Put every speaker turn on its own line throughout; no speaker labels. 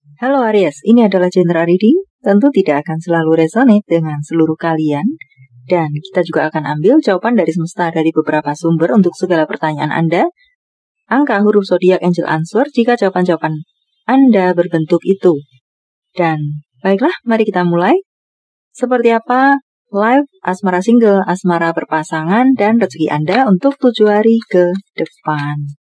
Halo Aries, ini adalah general reading, tentu tidak akan selalu resonate dengan seluruh kalian, dan kita juga akan ambil jawaban dari semesta dari beberapa sumber untuk segala pertanyaan Anda. Angka huruf zodiak angel answer jika jawaban-jawaban Anda berbentuk itu. Dan baiklah, mari kita mulai. Seperti apa live asmara single, asmara berpasangan, dan rezeki Anda untuk 7 hari ke depan.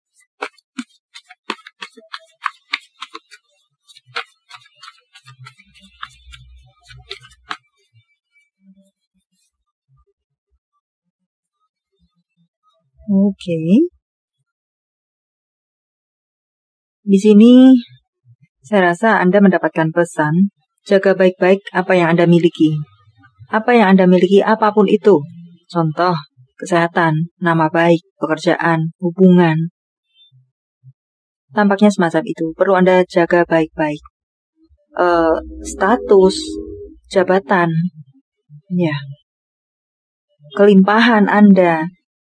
Oke. Di sini saya rasa Anda mendapatkan pesan, jaga baik-baik apa yang Anda miliki. Apa yang Anda miliki apapun itu. Contoh, kesehatan, nama baik, pekerjaan, hubungan. Tampaknya semacam itu. Perlu Anda jaga baik-baik. Status, jabatan, ya, kelimpahan Anda,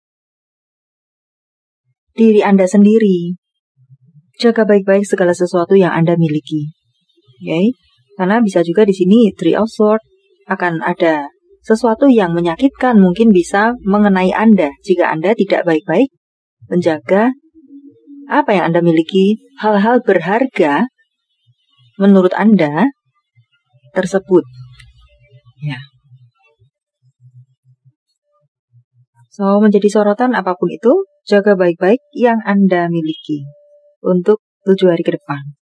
diri Anda sendiri. Jaga baik-baik segala sesuatu yang Anda miliki. Okay? Karena bisa juga di sini Three of Swords akan ada sesuatu yang menyakitkan mungkin bisa mengenai Anda jika Anda tidak baik-baik menjaga apa yang Anda miliki, hal-hal berharga menurut Anda tersebut. Ya. So, menjadi sorotan apapun itu, jaga baik-baik yang Anda miliki untuk 7 hari ke depan.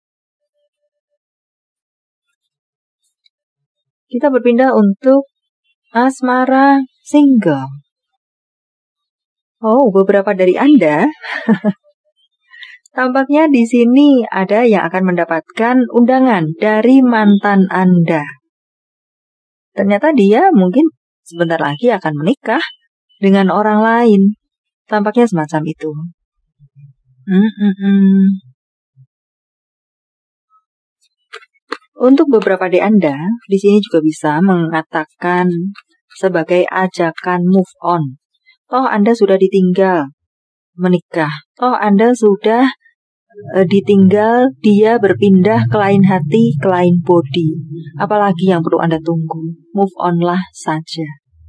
Kita berpindah untuk asmara single. Oh, beberapa dari Anda tampaknya di sini ada yang akan mendapatkan undangan dari mantan Anda. Ternyata dia mungkin sebentar lagi akan menikah dengan orang lain. Tampaknya semacam itu. Untuk beberapa dari Anda, di sini juga bisa mengatakan sebagai ajakan move on. Toh Anda sudah ditinggal menikah. Toh Anda sudah ditinggal, dia berpindah ke lain hati, ke lain body. Apalagi yang perlu Anda tunggu? Move on lah saja.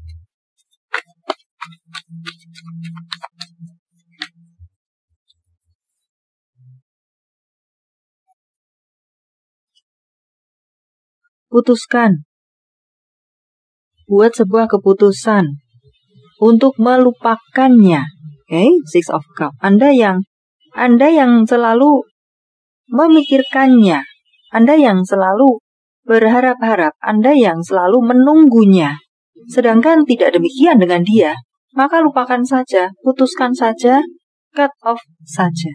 Putuskan. Buat sebuah keputusan untuk melupakannya. Okay? Six of Cups. Anda yang selalu memikirkannya. Anda yang selalu berharap-harap. Anda yang selalu menunggunya. Sedangkan tidak demikian dengan dia. Maka lupakan saja. Putuskan saja. Cut off saja.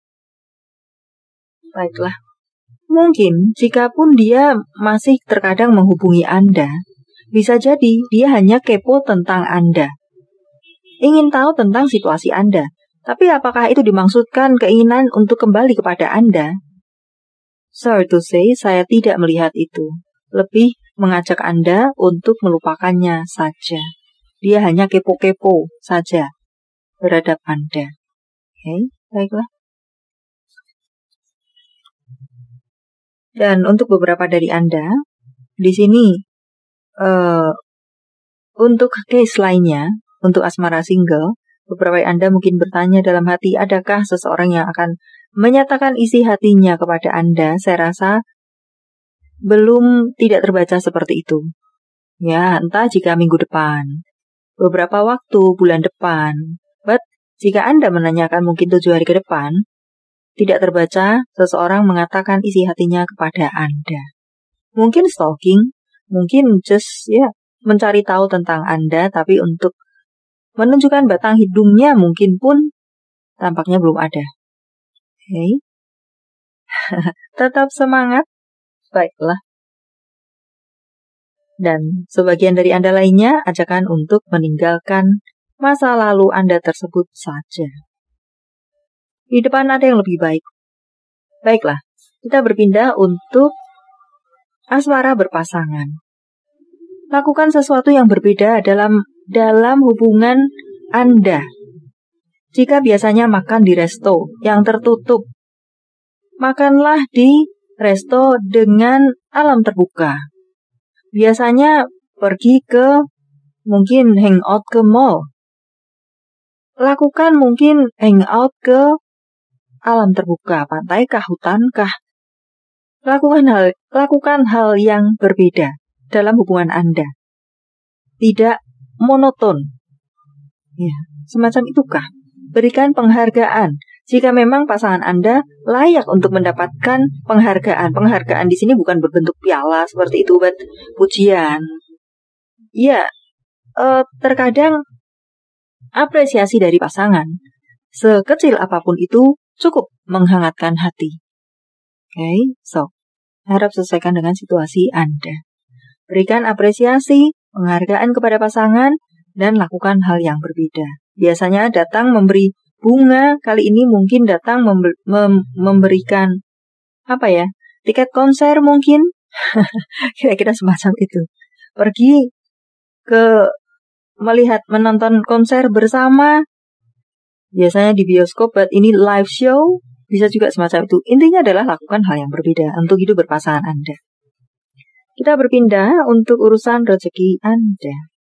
Baiklah. Mungkin jikapun dia masih terkadang menghubungi Anda, bisa jadi dia hanya kepo tentang Anda. Ingin tahu tentang situasi Anda. Tapi apakah itu dimaksudkan keinginan untuk kembali kepada Anda? Sorry to say, saya tidak melihat itu. Lebih mengajak Anda untuk melupakannya saja. Dia hanya kepo-kepo saja terhadap Anda. Oke, baiklah. Dan untuk beberapa dari Anda, di sini untuk case lainnya, untuk asmara single, beberapa dari Anda mungkin bertanya dalam hati, adakah seseorang yang akan menyatakan isi hatinya kepada Anda? Saya rasa belum tidak terbaca seperti itu. Ya, entah jika minggu depan, beberapa waktu, bulan depan. But jika Anda menanyakan mungkin 7 hari ke depan, tidak terbaca seseorang mengatakan isi hatinya kepada Anda. Mungkin stalking, mungkin just mencari tahu tentang Anda, tapi untuk menunjukkan batang hidungnya mungkin pun tampaknya belum ada. Oke. Tetap semangat. Baiklah. Dan sebagian dari Anda lainnya, ajakan untuk meninggalkan masa lalu Anda tersebut saja. Di depan ada yang lebih baik. Baiklah, kita berpindah untuk asmara berpasangan. Lakukan sesuatu yang berbeda dalam hubungan Anda. Jika biasanya makan di resto yang tertutup, makanlah di resto dengan alam terbuka. Biasanya pergi ke mungkin hangout ke mall. Lakukan mungkin hangout ke alam terbuka, pantai kah, hutan kah. Lakukan hal yang berbeda dalam hubungan Anda. Tidak monoton. Ya, semacam itukah? Berikan penghargaan. Jika memang pasangan Anda layak untuk mendapatkan penghargaan. Penghargaan di sini bukan berbentuk piala seperti itu, buat pujian. Ya, terkadang apresiasi dari pasangan, sekecil apapun itu, cukup menghangatkan hati. Okay, so harap selesaikan dengan situasi Anda. Berikan apresiasi, penghargaan kepada pasangan, dan lakukan hal yang berbeda. Biasanya datang memberi bunga, kali ini mungkin datang memberikan tiket konser mungkin, kira-kira semacam itu. Pergi ke menonton konser bersama, biasanya di bioskop, but ini live show, bisa juga semacam itu. Intinya adalah lakukan hal yang berbeda untuk hidup berpasangan Anda. Kita berpindah untuk urusan rezeki Anda.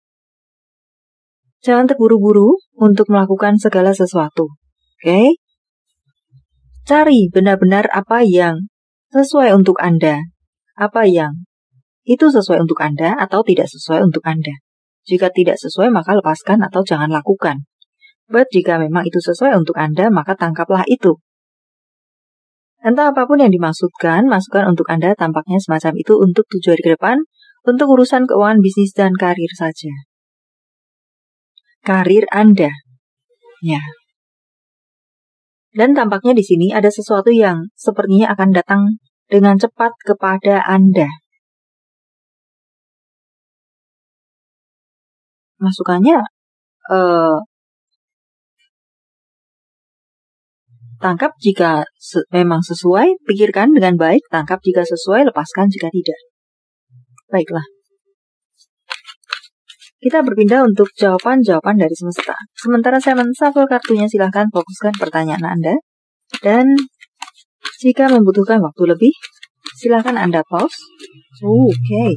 Jangan terburu-buru untuk melakukan segala sesuatu. Oke? Cari benar-benar apa yang sesuai untuk Anda. Apa yang itu sesuai untuk Anda atau tidak sesuai untuk Anda. Jika tidak sesuai, maka lepaskan atau jangan lakukan. But jika memang itu sesuai untuk Anda, maka tangkaplah itu. Entah apapun yang dimaksudkan, masukan untuk Anda tampaknya semacam itu untuk 7 hari ke depan, untuk urusan keuangan, bisnis, dan karir saja. Karir Anda. Ya. Dan tampaknya di sini ada sesuatu yang sepertinya akan datang dengan cepat kepada Anda. Masukannya, tangkap jika memang sesuai, pikirkan dengan baik, tangkap jika sesuai, lepaskan jika tidak. Baiklah. Kita berpindah untuk jawaban-jawaban dari semesta. Sementara saya menshuffle kartunya, silahkan fokuskan pertanyaan Anda. Dan jika membutuhkan waktu lebih, silahkan Anda pause. Oke.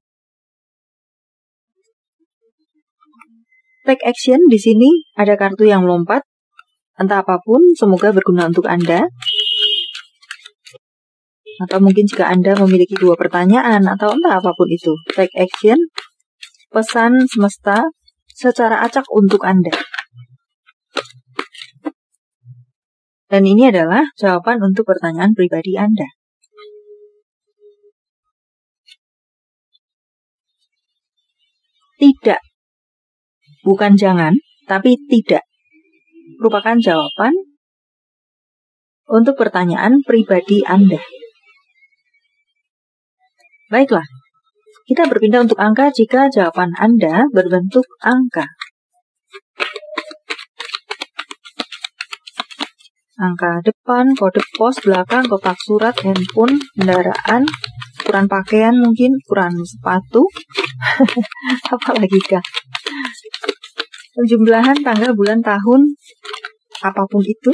Take action di sini ada kartu yang melompat. Entah apapun, semoga berguna untuk Anda. Atau mungkin jika Anda memiliki 2 pertanyaan atau entah apapun itu. Take action, pesan semesta secara acak untuk Anda. Dan ini adalah jawaban untuk pertanyaan pribadi Anda. Tidak. Bukan jangan, tapi tidak. Merupakan jawaban untuk pertanyaan pribadi Anda. Baiklah, kita berpindah untuk angka jika jawaban Anda berbentuk angka. Angka depan, kode pos, belakang, kotak surat, handphone, kendaraan, ukuran pakaian mungkin, ukuran sepatu, apalagi kah? Penjumlahan tanggal, bulan, tahun, apapun itu.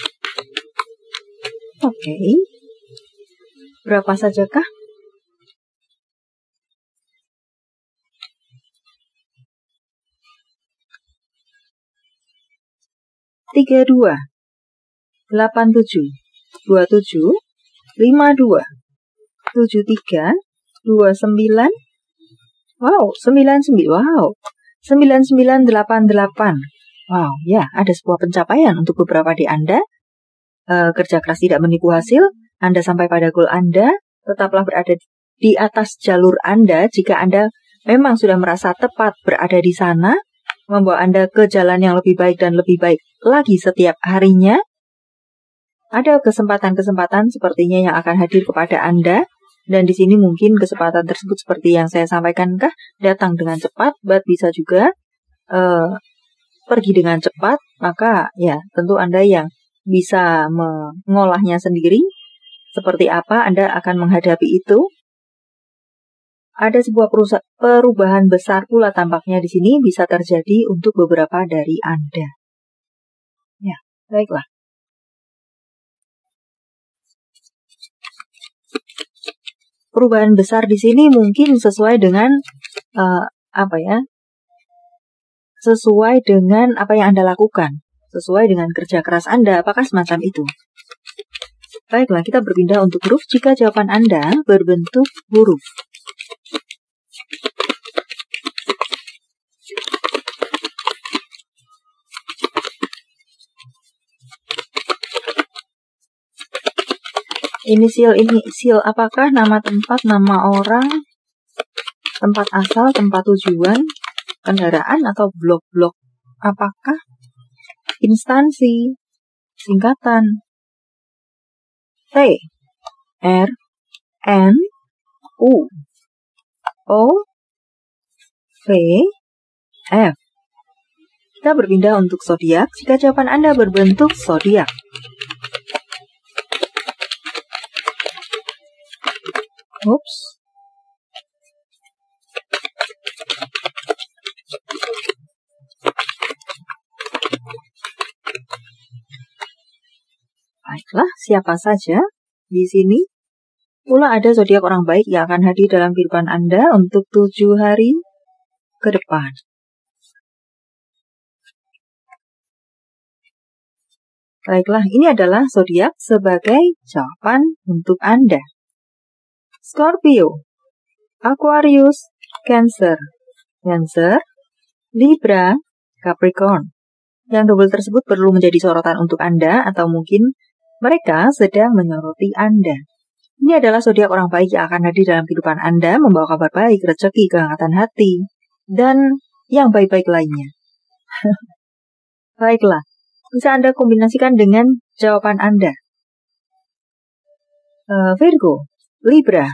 Oke. Berapa sajakah? Tiga 2, 87, 27, 52, 73, 29, wow, 99, wow. 9988. Wow, ya, ada sebuah pencapaian untuk beberapa di Anda. Kerja keras tidak menipu hasil. Anda sampai pada goal Anda. Tetaplah berada di atas jalur Anda jika Anda memang sudah merasa tepat berada di sana, membawa Anda ke jalan yang lebih baik dan lebih baik lagi setiap harinya. Ada kesempatan-kesempatan sepertinya yang akan hadir kepada Anda. Dan di sini mungkin kesempatan tersebut seperti yang saya sampaikan datang dengan cepat, but bisa juga pergi dengan cepat. Maka ya tentu Anda yang bisa mengolahnya sendiri. Seperti apa Anda akan menghadapi itu. Ada sebuah perubahan besar pula tampaknya di sini bisa terjadi untuk beberapa dari Anda. Ya, baiklah. perubahan besar di sini mungkin sesuai dengan sesuai dengan apa yang Anda lakukan, sesuai dengan kerja keras Anda, apakah semacam itu? Baiklah, kita berpindah untuk huruf jika jawaban Anda berbentuk huruf. Inisial apakah nama tempat, nama orang, tempat asal, tempat tujuan, kendaraan, atau blok-blok? Apakah instansi, singkatan? T, R, N, U, O, V, F. Kita berpindah untuk zodiak jika jawaban Anda berbentuk zodiak. Oops. Baiklah, siapa saja di sini? Pula ada zodiak orang baik yang akan hadir dalam kehidupan Anda untuk 7 hari ke depan. Baiklah, ini adalah zodiak sebagai jawaban untuk Anda. Scorpio, Aquarius, Cancer, Libra, Capricorn. Yang double tersebut perlu menjadi sorotan untuk Anda atau mungkin mereka sedang menyoroti Anda. Ini adalah zodiak orang baik yang akan hadir dalam kehidupan Anda, membawa kabar baik, rezeki, kehangatan hati, dan yang baik-baik lainnya. Baiklah, bisa Anda kombinasikan dengan jawaban Anda. Virgo, Libra,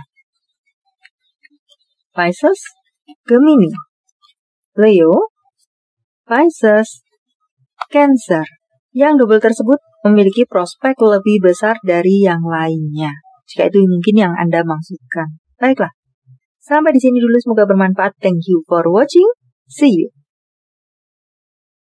Pisces, Gemini, Leo, Pisces, Cancer. Yang double tersebut memiliki prospek lebih besar dari yang lainnya, jika itu mungkin yang Anda maksudkan. Baiklah, sampai di sini dulu, semoga bermanfaat. Thank you for watching. See you.